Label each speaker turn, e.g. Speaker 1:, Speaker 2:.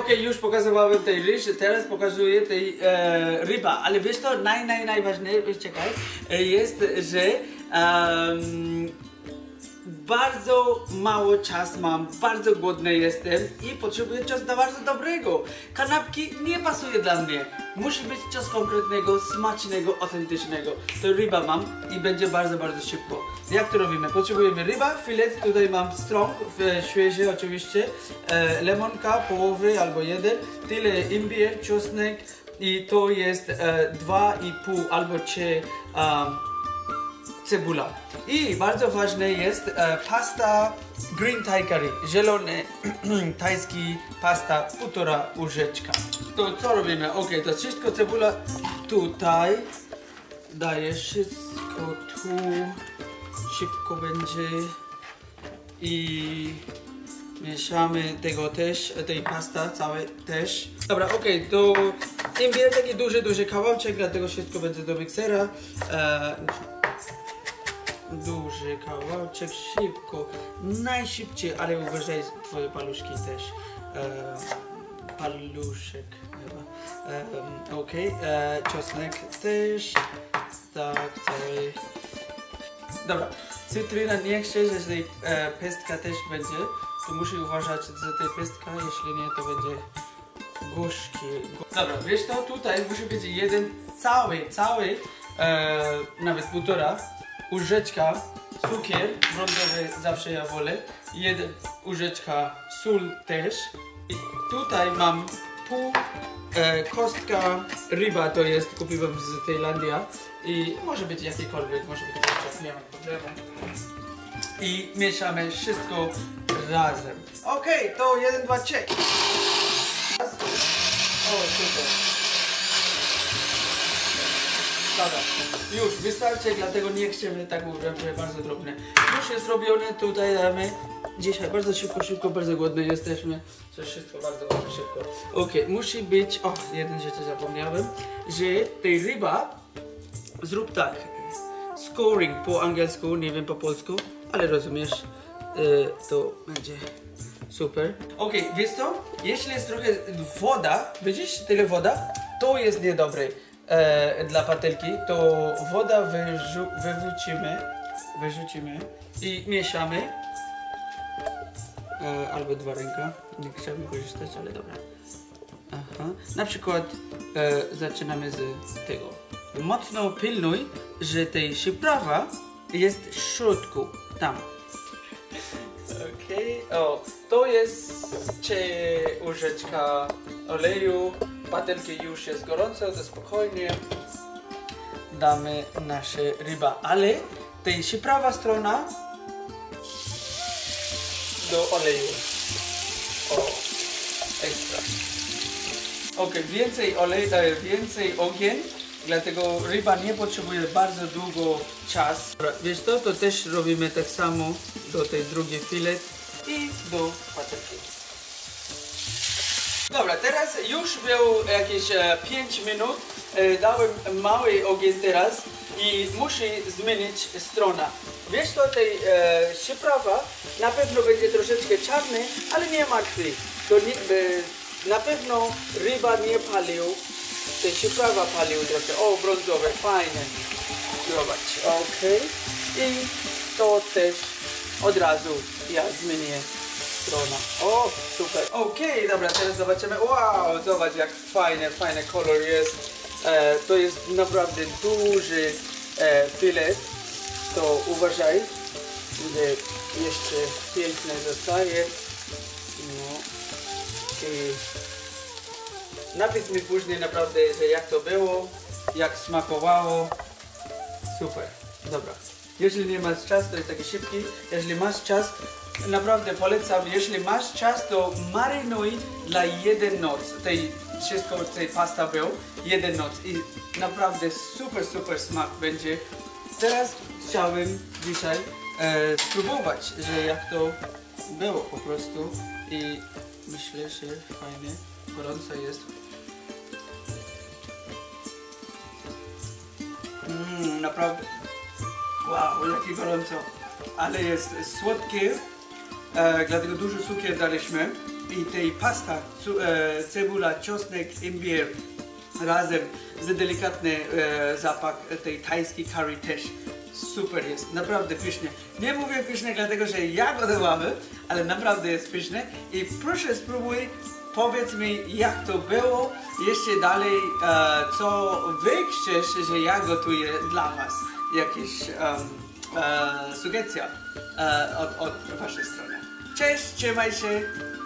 Speaker 1: okej, już pokazywałem tej ryż, teraz pokazuję tej ryba, ale wiesz to, najważniejsze, czekaj, jest, że bardzo mało czasu mam, bardzo głodny jestem i potrzebuję czegoś bardzo dobrego. Kanapki nie pasuje dla mnie. Musi być coś konkretnego, smacznego, autentycznego. To ryba mam i będzie bardzo szybko. Jak to robimy? Potrzebujemy ryba, filet, tutaj mam pstrąg, świeży oczywiście, lemonka, połowy albo jeden, tyle imbier, czosnek i to jest 2,5 albo 3 cebula. I bardzo ważne jest pasta green thai curry, zielony tajski pasta, 1,5 łyżeczka. To co robimy? Ok, to wszystko cebula tutaj, dajesz wszystko tu, szybko będzie i mieszamy tego też, tej pasta całe też. Dobra, ok, to imbier taki duży kawałeczek, dlatego wszystko będzie do miksera. Duży kawałeczek, szybko, najszybciej, ale uważaj twoje paluszki też. Paluszek chyba. Ok, czosnek też. Tak, cały. Dobra, cytryna nie chcę, że tej pestka też będzie. Tu muszę uważać za tej pestka, jeśli nie to będzie gorzki. Dobra, wiesz to, tutaj musi być jeden cały, nawet 1,5 łyżeczka cukier brązowy, zawsze ja wolę, 1 łyżeczka sól też i tutaj mam pół kostka ryba, to jest kupiłem z Tajlandii i może być jakikolwiek, może być jeszcze, nie mam problemu i mieszamy wszystko razem. Ok, to 1, 2, 3. O, super. Dobra, już wystarczy, dlatego nie chcemy tak ubrać, że bardzo drobne. Już jest robione, tutaj damy. Dzisiaj bardzo szybko, bardzo głodny jesteśmy. To wszystko bardzo szybko. Ok, musi być, o, jeden rzecz zapomniałem, że tej ryba zrób tak. Scoring po angielsku, nie wiem po polsku, ale rozumiesz, to będzie super. Ok, wiesz co? Jeśli jest trochę woda, widzisz tyle woda, to jest niedobre. Dla patelki, to woda wyrzucimy i mieszamy. Albo 2 ręka, nie chciałbym korzystać, ale dobra. Aha. Na przykład zaczynamy z tego. Mocno pilnuj, że tej przyprawa jest w środku, tam. Okej, o, to jest 3 łyżeczka oleju. Patelki już jest gorąco, to spokojnie damy nasze ryba, ale tej prawa strona do oleju. O, ekstra. Ok, więcej oleju, więcej ogień, dlatego ryba nie potrzebuje bardzo długo czasu. Wiesz to, to też robimy tak samo do tej drugiej filet i do patelki. Dobra, teraz już było jakieś 5 minut, dałem mały ogień teraz i muszę zmienić stronę. Wiesz to, tej przyprawa na pewno będzie troszeczkę czarny, ale nie martwi. To na pewno ryba nie palił, tej przyprawa palił trochę. O, brązowe, fajne. Zobacz, ok. I to też od razu ja zmienię. O, super. Okej, dobra, teraz zobaczymy. Wow, zobacz jak fajny kolor jest. To jest naprawdę duży filet. To uważaj, że jeszcze piękne zostaje. No. I napisz mi później naprawdę, że jak to było, jak smakowało. Super, dobra. Jeśli nie masz czas, to jest taki szybki. Jeśli masz czas, naprawdę polecam, jeśli masz czas, to marynuj dla 1 noc. Wszystko, tej pasta był 1 noc i naprawdę super smak będzie. Teraz chciałem dzisiaj spróbować, że jak to było po prostu i myślę, że fajnie, gorąco jest. Naprawdę, wow, jakie gorąco, ale jest słodkie. dlatego dużo cukier daliśmy. I tej pasta, cebula, czosnek, imbier razem z delikatny zapach tej tajskiej curry też super jest, naprawdę pyszne. Nie mówię pyszne dlatego, że ja gotowałem, ale naprawdę jest pyszne i proszę spróbuj, powiedz mi jak to było, jeszcze dalej co wy chcesz, że ja gotuję dla was, jakieś sugestia od waszej strony. Cześć, trzymaj się!